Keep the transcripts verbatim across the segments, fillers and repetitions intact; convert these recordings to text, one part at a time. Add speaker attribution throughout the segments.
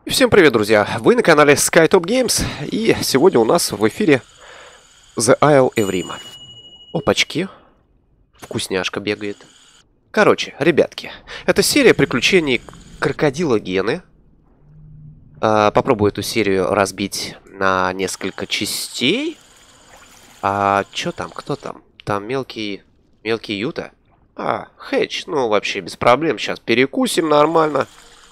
Speaker 1: Всем привет, друзья! Вы на канале SkyTop Games, и сегодня у нас в эфире The Isle Evrim. Опачки. Вкусняшка бегает. Короче, ребятки, это серия приключений крокодила Гены. А, попробую эту серию разбить на несколько частей. А чё там? Кто там? Там мелкий... Мелкий Юта? А, Хэтч. Ну, вообще без проблем. Сейчас перекусим нормально.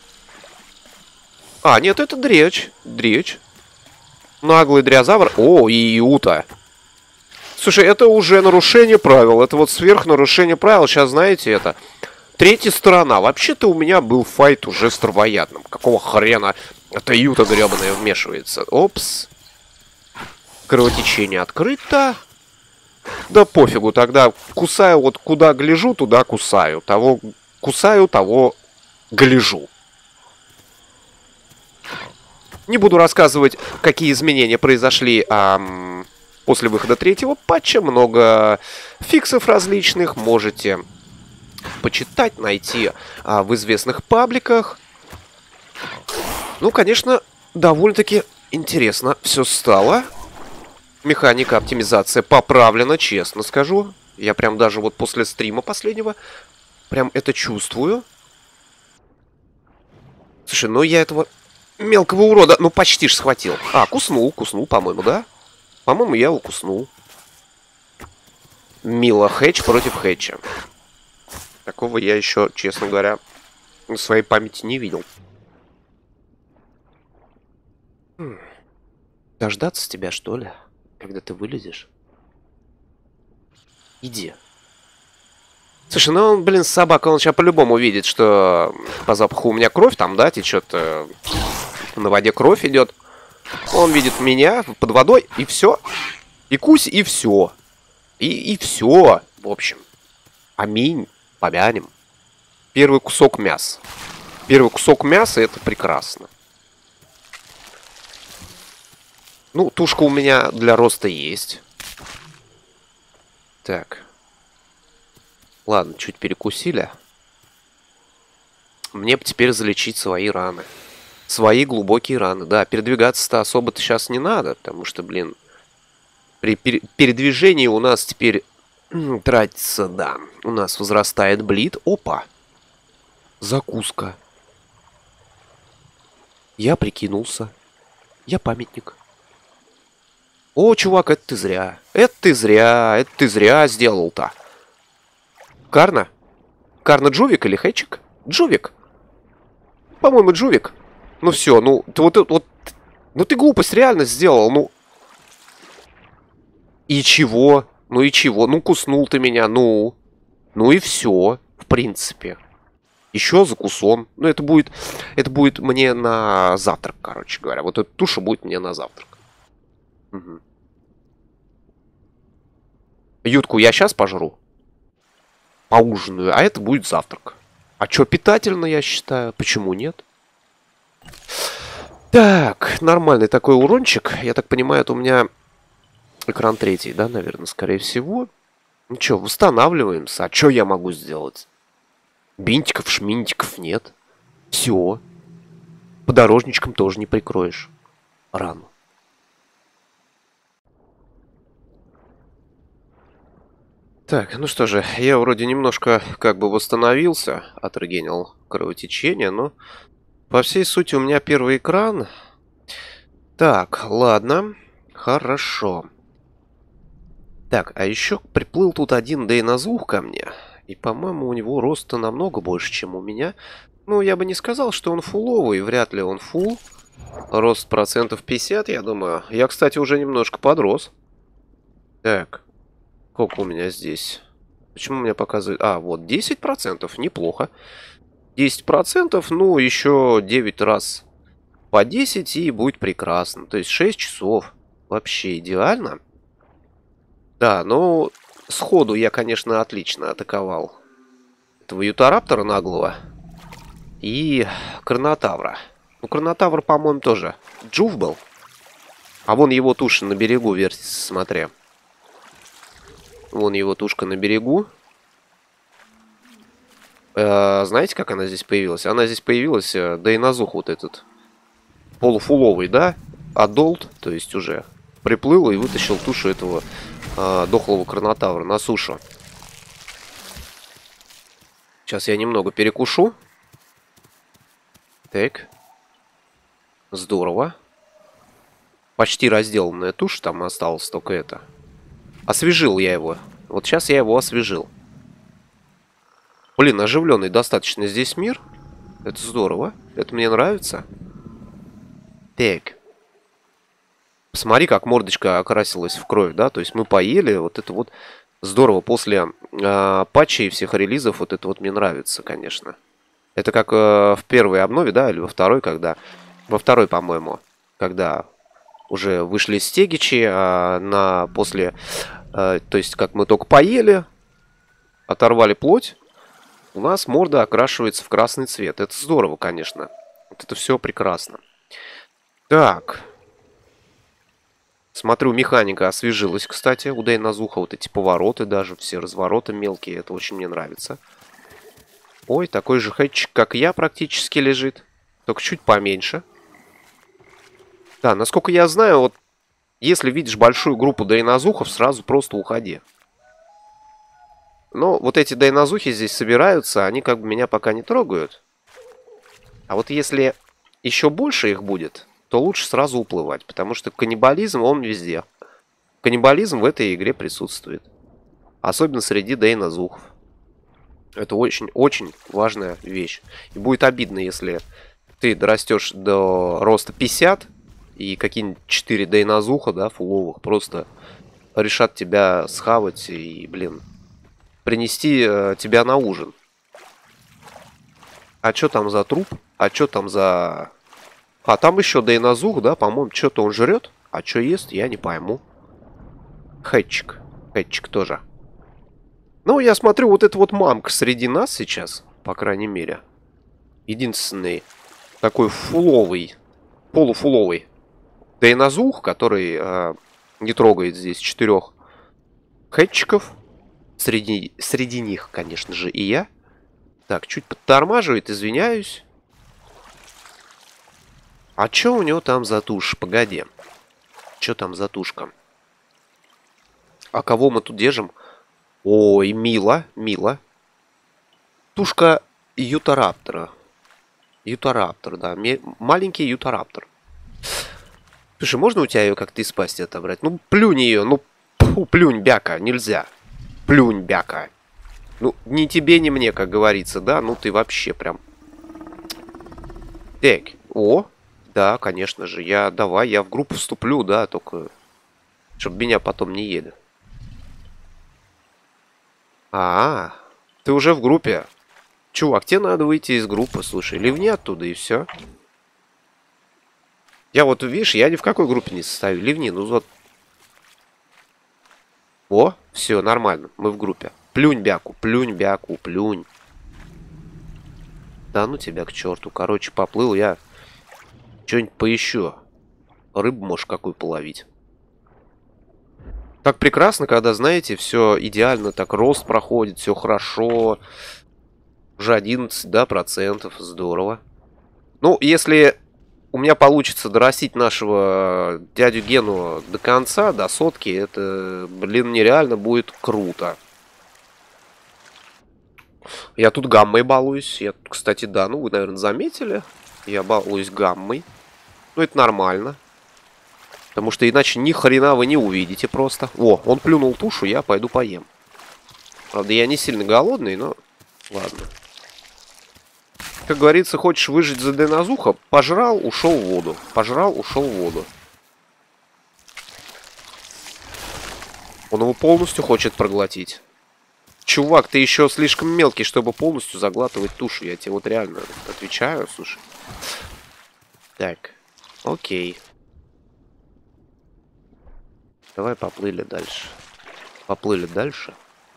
Speaker 1: А, нет, это Дреч. Дреч. Наглый дрязавр. О, и Юта. Слушай, это уже нарушение правил. Это вот сверхнарушение правил. Сейчас, знаете, это... Третья сторона. Вообще-то у меня был файт уже с травоядным. Какого хрена это Юта гребаная вмешивается? Опс. Кровотечение открыто. Да пофигу, тогда кусаю вот куда гляжу, туда кусаю. Того кусаю, того гляжу. Не буду рассказывать, какие изменения произошли эм, после выхода третьего патча. Много фиксов различных. Можете почитать, найти а, в известных пабликах. Ну, конечно, довольно-таки интересно все стало. Механика оптимизация поправлена, честно скажу. Я прям даже вот после стрима последнего прям это чувствую. Слушай, ну я этого... Мелкого урода, ну почти ж схватил. А, куснул, куснул, по-моему, да? По-моему, я его куснул. Мило Хэтч против Хэтча. Такого я еще, честно говоря, в своей памяти не видел. Хм. Дождаться тебя, что ли? Когда ты вылезешь? Иди. Слушай, ну он, блин, собака, он сейчас по-любому видит, что по запаху у меня кровь там, да, течет. Э, на воде кровь идет. Он видит меня под водой, и все. И кусь, и все. И, и все, в общем. Аминь, помянем. Первый кусок мяса. Первый кусок мяса, это прекрасно. Ну, тушка у меня для роста есть. Так. Ладно, чуть перекусили. Мне бы теперь залечить свои раны. Свои глубокие раны. Да, передвигаться-то особо-то сейчас не надо, потому что, блин, при пер передвижении у нас теперь тратится, да. У нас возрастает блид. Опа! Закуска. Я прикинулся. Я памятник. О, чувак, это ты зря. Это ты зря. Это ты зря сделал-то. Карна? Карна Джувик или Хэтчик? Джувик. По-моему, Джувик. Ну все, ну ты вот, вот, ну ты глупость реально сделал, ну. И чего? Ну и чего? Ну куснул ты меня, ну. Ну и все, в принципе. Еще закусон. Ну это будет, это будет мне на завтрак, короче говоря. Вот эта туша будет мне на завтрак. Угу. Ютку я сейчас пожру. Поужинаю, а это будет завтрак. А что, питательно, я считаю. Почему нет? Так, нормальный такой урончик. Я так понимаю, это у меня экран третий, да, наверное, скорее всего. Ну что, восстанавливаемся. А что я могу сделать? Бинтиков, шминтиков нет. Все. Подорожничком тоже не прикроешь рану. Так, ну что же, я вроде немножко как бы восстановился, отрегенил кровотечение, но по всей сути у меня первый экран. Так, ладно, хорошо. Так, а еще приплыл тут один Дейнозух ко мне, и, по-моему, у него роста намного больше, чем у меня. Ну, я бы не сказал, что он фуловый, вряд ли он фул. Рост процентов пятьдесят, я думаю. Я, кстати, уже немножко подрос. Так. Сколько у меня здесь? Почему у меня показывает... А, вот, десять процентов. Неплохо. десять процентов, ну, еще девять раз по десять, и будет прекрасно. То есть шесть часов. Вообще идеально. Да, ну, сходу я, конечно, отлично атаковал этого Ютараптора наглого. И Карнотавра. Ну, Карнотавр, по-моему, тоже Джув был. А вон его туша на берегу вертится, смотря. Вон его тушка на берегу. Э, знаете, как она здесь появилась? Она здесь появилась, э, Дейнозух вот этот. полуфуловый, да? Адолт, то есть уже приплыл и вытащил тушу этого э, дохлого Карнотавра на сушу. Сейчас я немного перекушу. Так. Здорово. Почти разделанная туша, там осталось только это. Освежил я его. Вот сейчас я его освежил. Блин, оживленный достаточно здесь мир. Это здорово. Это мне нравится. Так. Посмотри, как мордочка окрасилась в кровь, да? То есть мы поели. Вот это вот здорово. После э, патчей и всех релизов вот это вот мне нравится, конечно. Это как э, в первой обнове, да? Или во второй, когда... Во второй, по-моему. Когда уже вышли стегичи. А на после... Э, то есть как мы только поели. Оторвали плоть. У нас морда окрашивается в красный цвет. Это здорово, конечно. Вот это все прекрасно. Так. Смотрю, механика освежилась, кстати. У Дейнозуха вот эти повороты даже. Все развороты мелкие. Это очень мне нравится. Ой, такой же хэтчик, как я, практически лежит. Только чуть поменьше. Да, насколько я знаю, вот если видишь большую группу Дейнозухов, сразу просто уходи. Но вот эти дейнозухи здесь собираются, они как бы меня пока не трогают. А вот если еще больше их будет, то лучше сразу уплывать. Потому что каннибализм, он везде. Каннибализм в этой игре присутствует. Особенно среди дейнозухов. Это очень-очень важная вещь. И будет обидно, если ты дорастешь до роста пятьдесят, и какие-нибудь четыре дейнозуха, да, фуловых, просто решат тебя схавать и, блин... принести э, тебя на ужин. А что там за труп? А что там за... А, там еще дейнозух, да, по-моему, что-то он жрет. А что ест, я не пойму. Хэтчик. Хэтчик тоже. Ну, я смотрю, вот эта вот мамка среди нас сейчас, по крайней мере. Единственный такой фуловый, полуфуловый дейнозух, который э, не трогает здесь четырех хэтчиков. Среди, среди них, конечно же, и я. Так, чуть подтормаживает, извиняюсь. А чё у него там за тушь? Погоди. Чё там за тушка? А кого мы тут держим? Ой, мило, мило. Тушка ютараптора. Ютараптор, да. Маленький ютараптор. Слушай, можно у тебя ее как-то из пасти отобрать? Ну, плюнь ее. Ну, фу, плюнь, бяка. Нельзя. Плюнь, бяка. Ну, ни тебе, ни мне, как говорится, да? Ну, ты вообще прям... Так, о, да, конечно же. Я, давай, я в группу вступлю, да, только... Чтобы меня потом не ели. А, -а, -а ты уже в группе. Чувак, тебе надо выйти из группы, слушай. Ливни оттуда, и все. Я вот, видишь, я ни в какой группе не состою. Ливни, ну вот... О, все, нормально, мы в группе. Плюнь, бяку, плюнь, бяку, плюнь. Да ну тебя к черту. Короче, поплыл я. Что-нибудь поищу. Рыбу, может, какую половить. Так прекрасно, когда, знаете, все идеально, так рост проходит, все хорошо. Уже одиннадцать, да, процентов. Здорово. Ну, если у меня получится дорастить нашего дядю Гену до конца, до сотки, это, блин, нереально будет круто. Я тут гаммой балуюсь. Я, кстати, да, ну вы, наверное, заметили. Я балуюсь гаммой. Ну, это нормально. Потому что иначе ни хрена вы не увидите просто. О, он плюнул тушу, я пойду поем. Правда, я не сильно голодный, но ладно. Как говорится, хочешь выжить за дейнозуха, пожрал, ушел в воду. Пожрал, ушел в воду. Он его полностью хочет проглотить. Чувак, ты еще слишком мелкий, чтобы полностью заглатывать тушу. Я тебе вот реально отвечаю, слушай. Так, окей. Давай поплыли дальше. Поплыли дальше.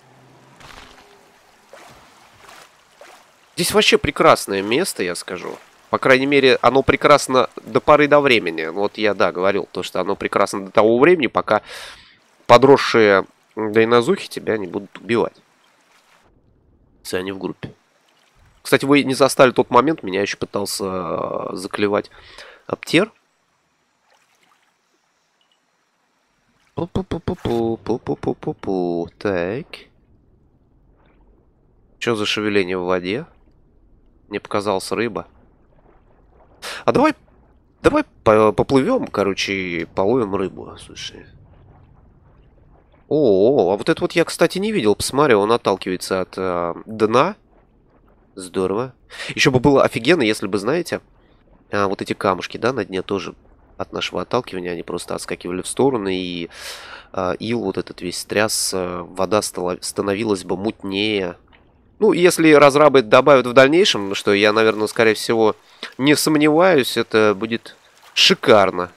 Speaker 1: Здесь вообще прекрасное место, я скажу. По крайней мере, оно прекрасно до поры до времени. Вот я, да, говорил, то, что оно прекрасно до того времени, пока подросшие дейнозухи тебя не будут убивать. Если они в группе. Кстати, вы не застали тот момент, меня еще пытался заклевать Аптер. Пу-пу-пу-пу-пу-пу-пу-пу-пу. Так. Что за шевеление в воде? Мне показалась рыба. А давай, давай поплывем, короче, и половим рыбу. Слушай. О, а вот это вот я, кстати, не видел. Посмотри, он отталкивается от э, дна. Здорово. Еще бы было офигенно, если бы, знаете, а, вот эти камушки, да, на дне тоже от нашего отталкивания, они просто отскакивали в стороны, и а, ил вот этот весь тряс, а, вода стала, становилась бы мутнее. Ну, если разрабы добавят в дальнейшем, что я, наверное, скорее всего, не сомневаюсь, это будет шикарно.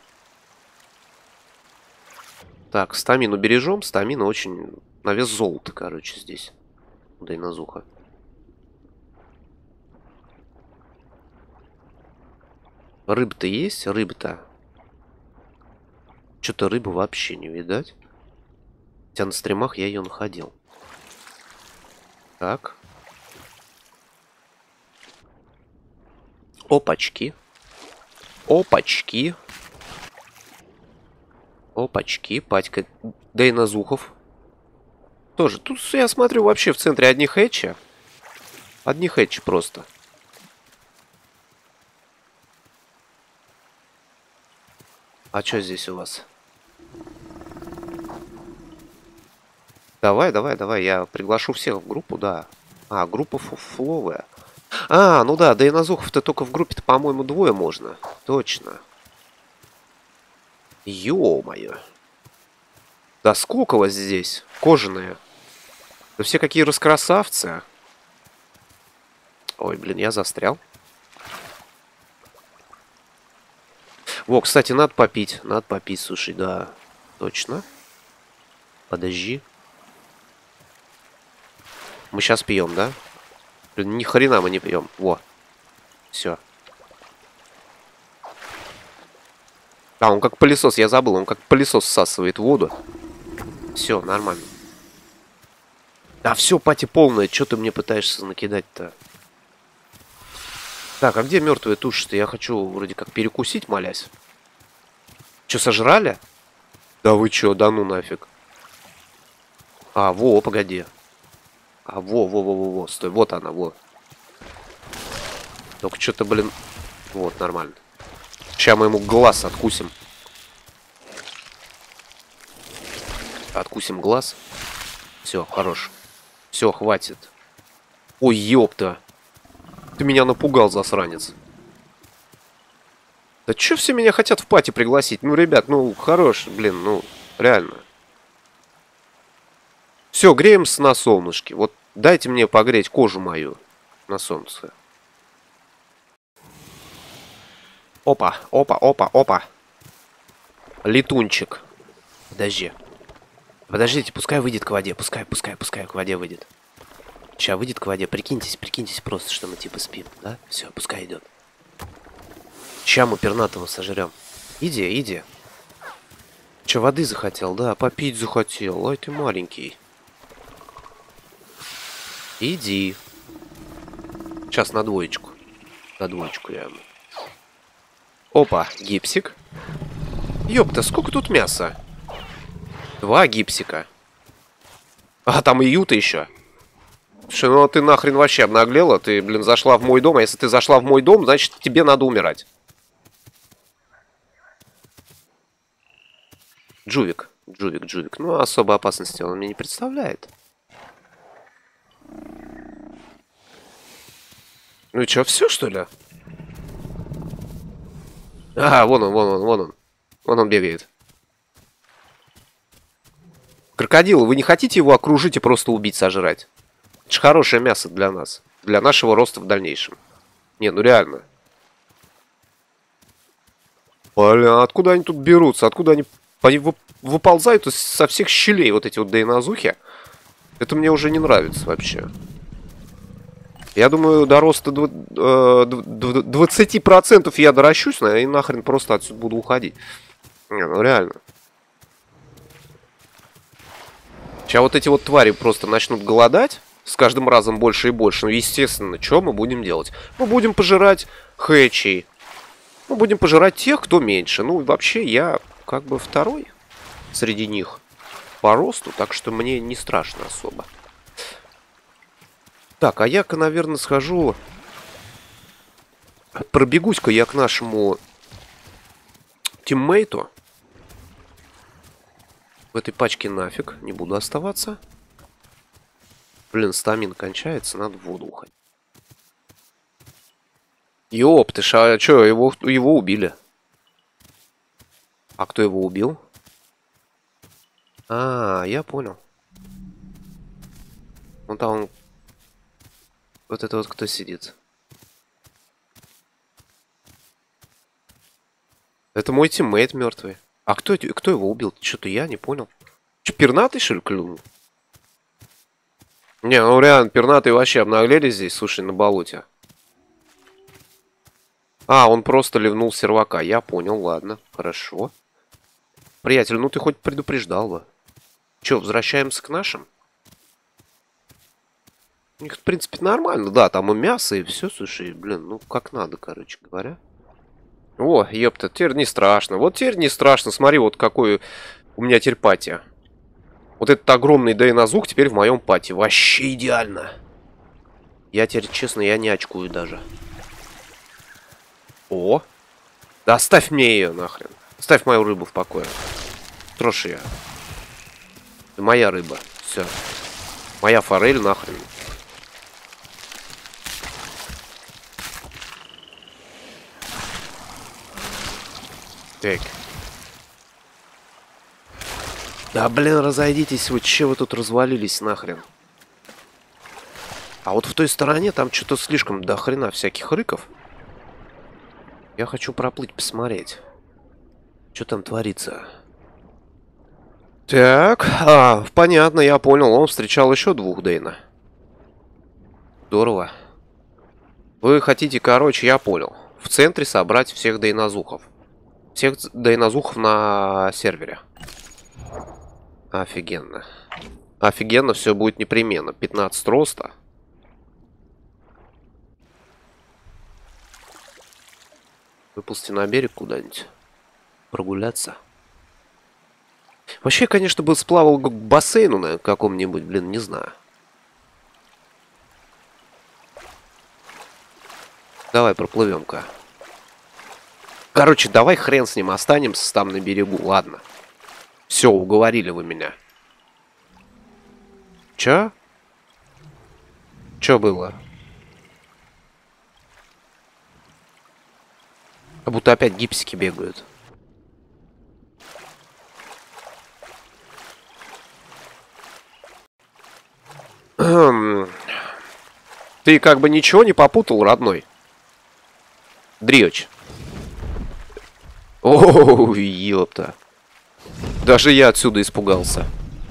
Speaker 1: Так, стамину бережем. Стамина очень на вес золота, короче, здесь. Дайнозуха. Рыба-то есть? Рыба-то. Что-то рыбы вообще не видать. Хотя на стримах я ее находил. Так. Опачки. Опачки. Опачки. Патька Дайнозухов. Тоже. Тут, я смотрю, вообще в центре одни хэтчи. Одни хэтчи просто. А что здесь у вас? Давай, давай, давай. Я приглашу всех в группу, да. А, группа фуфловая. А, ну да, Дайнозухов-то только в группе-то, по-моему, двое можно. Точно. Ё-моё. Да сколько вас здесь? Кожаные. Да все какие раскрасавцы. Ой, блин, я застрял. Во, кстати, надо попить. Надо попить, слушай, да. Точно. Подожди. Мы сейчас пьем, да? Блин, ни хрена мы не пьем. Во. Все. А, он как пылесос, я забыл. Он как пылесос всасывает воду. Все, нормально. Да все, пати полная. Че ты мне пытаешься накидать-то? Так, а где мертвые туши-то? Я хочу вроде как перекусить, молясь. Че, сожрали? Да вы че, да ну нафиг. А, во, погоди. А, во, во, во, во, во, стой, вот она, вот. Только что-то, блин. Вот, нормально. Сейчас мы ему глаз откусим. Откусим глаз. Все, хорош. Все, хватит. Ой, ёпта. Ты меня напугал, засранец. Да чё все меня хотят в пати пригласить? Ну, ребят, ну, хорош, блин, ну, реально. Все, греемся на солнышке. Вот дайте мне погреть кожу мою на солнце. Опа, опа, опа, опа. Летунчик. Подожди. Подождите, пускай выйдет к воде. Пускай, пускай, пускай к воде выйдет. Сейчас выйдет к воде. Прикиньтесь, прикиньтесь просто, что мы типа спим. Да? Все, пускай идет. Сейчас мы пернатого сожрем. Иди, иди. Че, воды захотел? Да, попить захотел. Ой, ты маленький. Иди. Сейчас на двоечку. На двоечку я ему. Опа, гипсик. Ёпта, сколько тут мяса? Два гипсика. А, там и юта еще. Слушай, ну ты нахрен вообще обнаглела. Ты, блин, зашла в мой дом. А если ты зашла в мой дом, значит тебе надо умирать. Джувик. Джувик, Джувик. Ну, особой опасности он мне не представляет. Ну и что, все, что ли? А, вон он, вон он, вон он. Вон он бегает. Крокодилы, вы не хотите его окружить и просто убить, сожрать? Это же хорошее мясо для нас. Для нашего роста в дальнейшем. Не, ну реально. Блин, откуда они тут берутся? Откуда они, они выползают со всех щелей, вот эти вот дайнозухи? Это мне уже не нравится вообще. Я думаю, до роста двадцати процентов я доращусь, и нахрен просто отсюда буду уходить. Не, ну реально. Сейчас вот эти вот твари просто начнут голодать. С каждым разом больше и больше. Ну, естественно, что мы будем делать? Мы будем пожирать хэтчей. Мы будем пожирать тех, кто меньше. Ну, вообще, я как бы второй. среди них по росту, так что мне не страшно особо. Так, а я-ка, наверное, схожу... Пробегусь-ка я к нашему тиммейту. В этой пачке нафиг, не буду оставаться. Блин, стамин кончается, надо в воду уходить. Ёп, ты ша, чё, его, его убили. А кто его убил? А, я понял. Вон там... Вот это вот кто сидит. Это мой тиммейт мертвый. А кто, кто его убил? Что-то я не понял. Че, пернатый, что ли, клюнул? Не, ну реально, пернатые вообще обнаглели здесь, слушай, на болоте. А, он просто ливнул сервака. Я понял, ладно, хорошо. Приятель, ну ты хоть предупреждал бы. Че, возвращаемся к нашим? У них, в принципе, нормально. Да, там и мясо, и все, слушай, блин, ну как надо, короче говоря. О, ёпта, теперь не страшно. Вот теперь не страшно. Смотри, вот какой у меня теперь пати. Вот этот огромный дейнозух теперь в моем пати. Вообще идеально. Я теперь, честно, я не очкую даже. О! Да оставь мне ее нахрен. Оставь мою рыбу в покое. Трошь ее. Это моя рыба. Все. Моя форель нахрен. Так. Да, блин, разойдитесь вы. Че вы тут развалились нахрен? А вот в той стороне там что-то слишком до хрена всяких рыков. Я хочу проплыть, посмотреть. Что там творится? Так, а, понятно, я понял. Он встречал еще двух Дейна. Здорово. Вы хотите, короче, я понял. В центре собрать всех дейнозухов. Всех дейнозухов на сервере. Офигенно. Офигенно, все будет непременно. пятнадцать роста. Выползти на берег куда-нибудь. Прогуляться. Вообще, конечно, бы сплавал к бассейну на каком-нибудь, блин, не знаю. Давай проплывем-ка. Короче, давай хрен с ним останемся там на берегу, ладно. Все, уговорили вы меня. Чё? Чё было? Как будто опять гипсики бегают. Ты как бы ничего не попутал, родной? Дриоч. О, ёпта. Даже я отсюда испугался.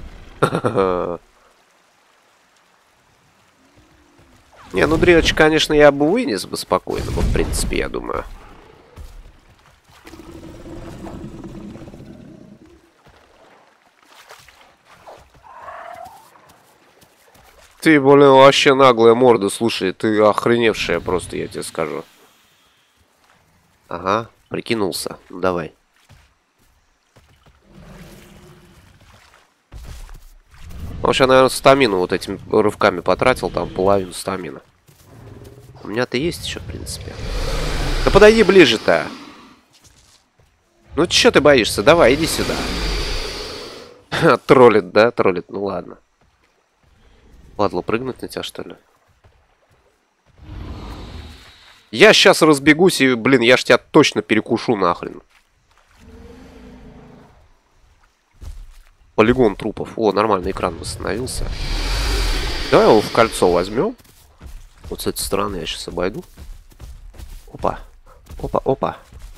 Speaker 1: Не, ну Дриоч, конечно, я бы вынес бы спокойно, в принципе, я думаю. Ты, блин, вообще наглая морда, слушай, ты охреневшая просто, я тебе скажу. Ага, прикинулся. Ну, давай. Вообще, наверное, стамину вот этими рывками потратил, там половину стамина. У меня-то есть еще, в принципе. Да подойди ближе-то. Ну, че ты боишься? Давай, иди сюда. Троллит, да? Троллит, ну ладно. Ладно, прыгнуть на тебя, что ли? Я сейчас разбегусь и, блин, я ж тебя точно перекушу нахрен. Полигон трупов. О, нормальный экран восстановился. Давай его в кольцо возьмем. Вот с этой стороны я сейчас обойду. Опа. Опа, опа.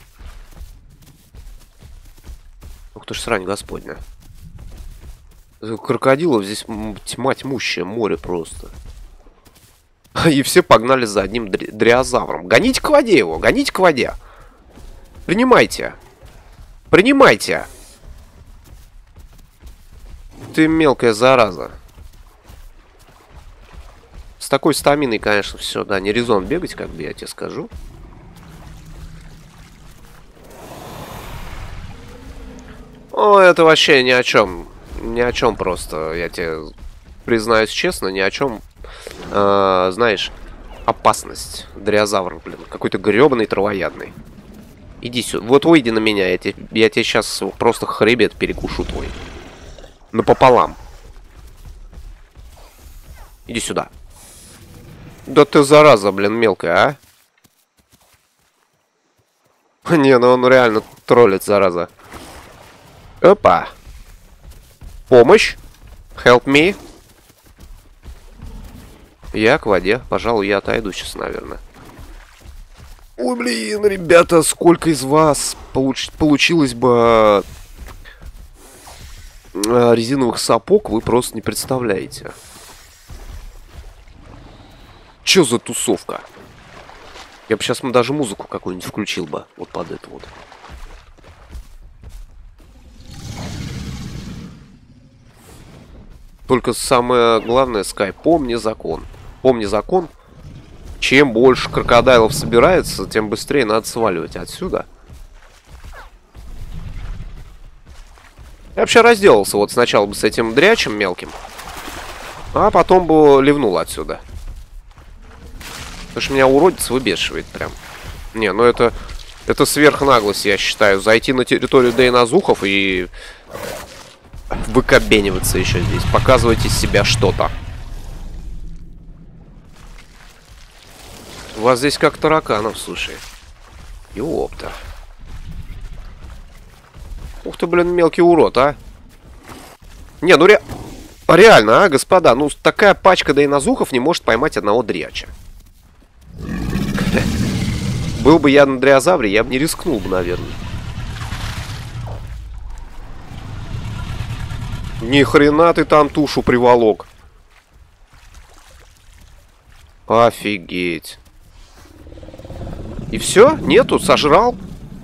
Speaker 1: Ух ты ж, срань господня. Крокодилов здесь тьма тьмущая, море просто. И все погнали за одним дриозавром. Гоните к воде его, гоните к воде. Принимайте. Принимайте. Ты мелкая зараза. С такой стаминой, конечно, все, да, не резон бегать, как бы я тебе скажу. О, это вообще ни о чем. Ни о чем просто. Я тебе признаюсь честно, ни о чем. А, знаешь, опасность. Дриозавр, блин. Какой-то гребаный травоядный. Иди сюда. Вот выйди на меня. Я тебе, я тебе сейчас просто хребет перекушу твой. Напополам. Иди сюда. Да ты зараза, блин, мелкая, а? Не, ну он реально троллит, зараза. Опа. Помощь. Help me. Я к воде. Пожалуй, я отойду сейчас, наверное. Ой, блин, ребята, сколько из вас получ... получилось бы резиновых сапог, вы просто не представляете. Чё за тусовка? Я бы сейчас даже музыку какую-нибудь включил бы. Вот под это вот. Только самое главное, Скай, помни закон. Помни закон. Чем больше крокодилов собирается, тем быстрее надо сваливать отсюда. Я вообще разделался вот сначала бы с этим дрячем мелким. А потом бы ливнул отсюда. Потому что меня уродец выбешивает прям. Не, ну это... Это сверхнаглость, я считаю. Зайти на территорию дейнозухов и... выкобениваться еще здесь. Показывать из себя что-то. У вас здесь как тараканов, слушай. Ёпта. Ух ты, блин, мелкий урод, а. Не, ну ре... реально, а, господа. Ну, такая пачка дейнозухов не может поймать одного дряча. Был бы я на дриозавре, я бы не рискнул бы, наверное. Ни хрена ты там тушу приволок. Офигеть. И все? Нету? Сожрал?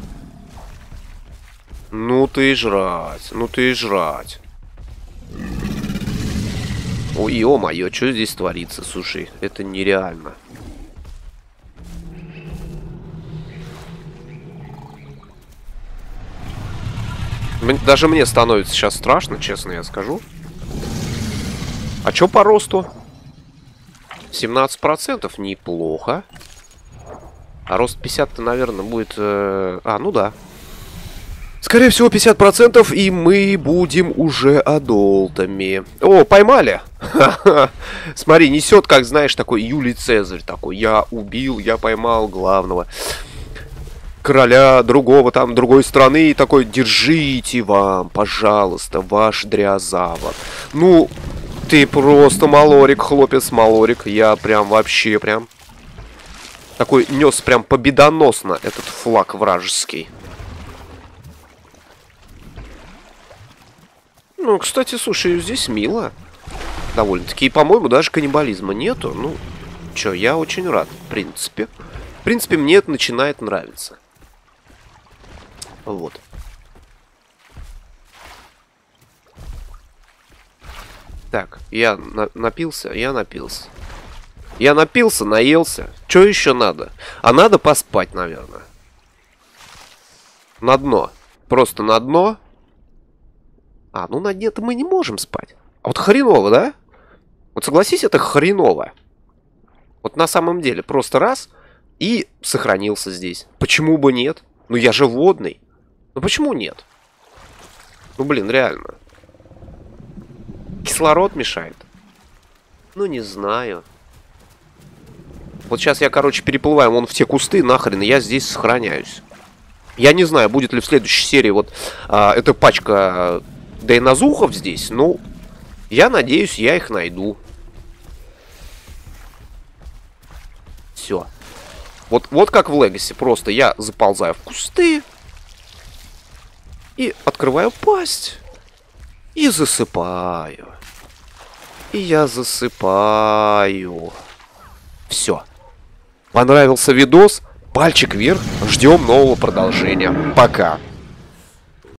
Speaker 1: Ну ты и жрать. Ну ты и жрать. Ой, ё-моё, что здесь творится? Слушай, это нереально. Даже мне становится сейчас страшно, честно я скажу. А чё по росту? семнадцать процентов неплохо. А рост пятьдесят-то, наверное, будет... Э... А, ну да. Скорее всего, пятьдесят процентов, и мы будем уже адолтами. О, поймали! Смотри, несет, как, знаешь, такой Юлий Цезарь. Такой, я убил, я поймал главного короля другого, там, другой страны. И такой, держите вам, пожалуйста, ваш дриозавр. Ну, ты просто малорик, хлопец малорик. Я прям вообще прям... Такой нес прям победоносно этот флаг вражеский. Ну, кстати, слушай, здесь мило. Довольно-таки. И, по-моему, даже каннибализма нету. Ну, чё, я очень рад, в принципе. В принципе, мне это начинает нравиться. Вот. Так, я на напился, я напился. Я напился, наелся. Что еще надо? А надо поспать, наверное. На дно. Просто на дно. А, ну на дне-то мы не можем спать. А вот хреново, да? Вот согласись, это хреново. Вот на самом деле. Просто раз и сохранился здесь. Почему бы нет? Ну я же водный. Ну почему нет? Ну блин, реально. Кислород мешает? Ну не знаю. Вот сейчас я, короче, переплываю вон в те кусты, нахрен, и я здесь сохраняюсь. Я не знаю, будет ли в следующей серии вот а, эта пачка дейнозухов здесь. Ну, я надеюсь, я их найду. Все. Вот, вот как в Легаси. Просто я заползаю в кусты. И открываю пасть. И засыпаю. И я засыпаю. Все. Понравился видос? Пальчик вверх. Ждем нового продолжения. Пока.